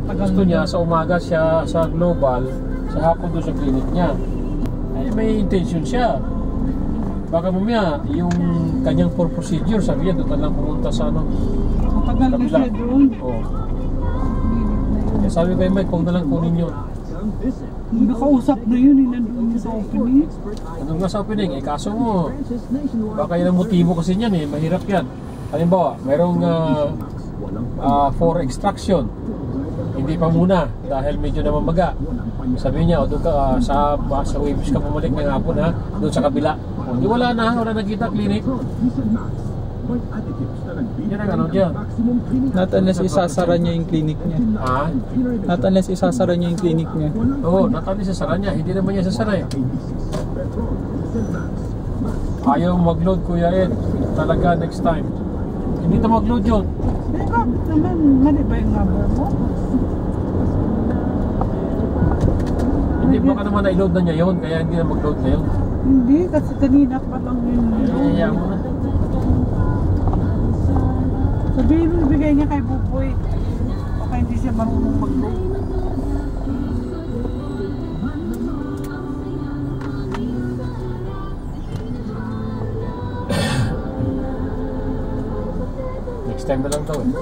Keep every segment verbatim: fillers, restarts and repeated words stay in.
Gusto niya sa umaga siya sa Global, sa hapon doon sa clinic niya. Ay may intention siya. Baka mamaya yung kanyang for procedure, sabi niya doon ka lang pumunta sa ano. Matagal na siya doon. Oo. Kaya sabi kay Mike, kung na lang kunin yun. Nakausap na yun, eh, nandun sa opening. Anong nga sa opening? Eh kaso mo, baka yun ang motibo kasi niyan eh, mahirap yan. Halimbawa, mayroong uh, uh, for extraction. Hindi pa muna dahil medyo namamaga. Sabi niya, o doon ka uh, sa, sa waves ka bumalik ng hapon ha, doon sa kabila. O, hindi wala na, wala nakita clinic. Yan ang ano dyan. Not unless isasara niya yung clinic niya. Ha? Not unless isasara niya yung clinic niya. Oo, not unless isasara niya. Hindi naman niya sasara eh. Ayaw mag-load Kuya Ed. Talaga next time. Hindi ito mag-load yun. Teka, naman, mali ba yung number mo? Hindi baka naman na-load na niya yun, kaya hindi na mag-load na yun. Hindi, kasi kanina pa lang yun. Kaya mo na. Sabihin mo, bigay niya kay Buboy. Baka hindi siya marunong mag-load. Next time na lang daw eh.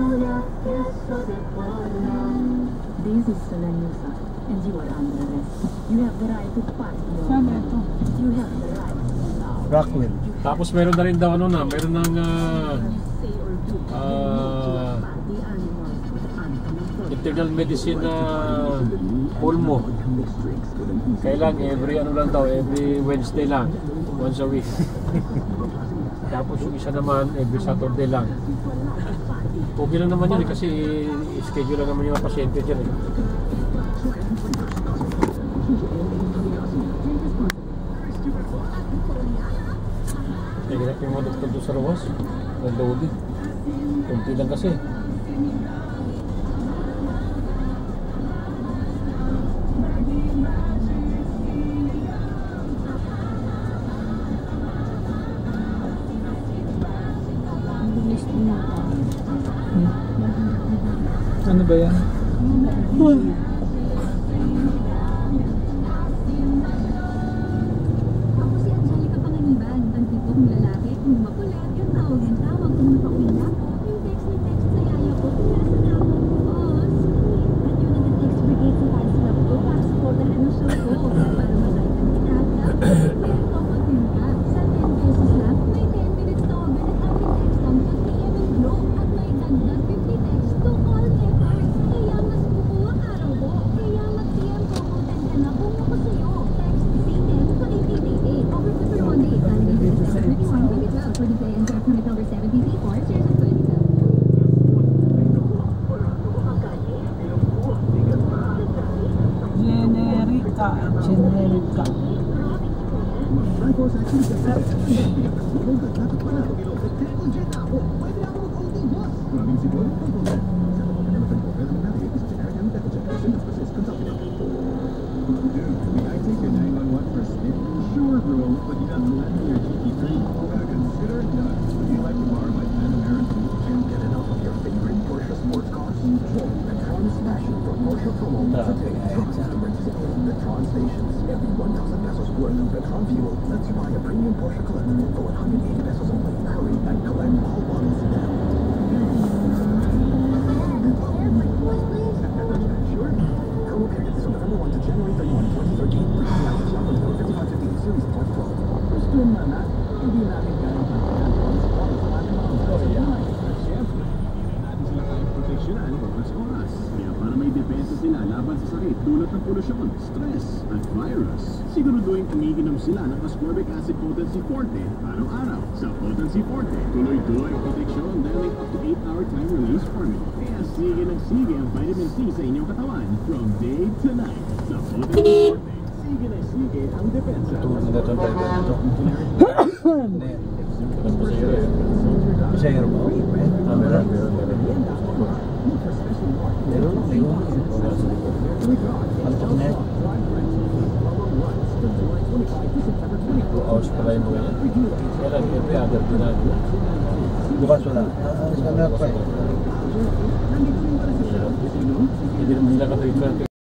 This is Solanusa, and you are under arrest. You have the right to fight your Sana ito. You have the right to Rockwell. Tapos meron na rin daw ano na, meron ng uh, uh, internal medicine na uh, pulmo. Kailan every ano lang daw, every Wednesday lang, once a week. Tapos yung isa naman every Saturday lang. Okay lang naman yun eh, kasi schedule lang naman yung pasyente dyan eh. Kaya ganap yung mga doktor doon sa Rojas, nag-load eh. Kunti lang kasi. Ano ba yan? Ako si Angelica Panganiban, ang tipo kong lalaki, kung makulit, yung tawag yung tawag, kung napakula, yung text ni text sa yaya ko, kung nasa tawag ko, oh, sweet. At yung nag-text brigade sa fans club ko, para supportan ang show ko, para masaya ka kita, pwede kapatid ka, sa ten pesos lang, may ten minutes tawagan at ang text ang two p m and glow, at may dagdag fifty text to all never, kaya mas bubuo ang araw ko, kaya mag-P M ko, content ka na kung ako sa'yo, text C M to eight eight eight eight, over to for Monday, Saturday, December twenty-one, twenty twelve, for the day and for permit number seventeen B four, shares of twenty twelve. Generica. Generica. Tulad ng polusyon, stress, at virus. Siguraduhin umiinom sila ng ascorbic acid potency forte araw-araw. Sa potency forte, tuloy-tuloy ang proteksyon dahil may up to eight hour time release formula. Kaya sige ng sige ang vitamin C sa inyong katawan from day to night. Sa potency forte, sige ng sige ang depensa. Tulad na ito ang driver nito. Hindi. Alam ko sa'yo eh. Pasahero mo? Ah, meron, meron, meron. Meron? Meron? Antok na yan. Two hours pala yung mga yan. Kailan, every other day na. Bukas wala. Ah, sa meron pa eh. Hirap. hindi naman nila ka three twenty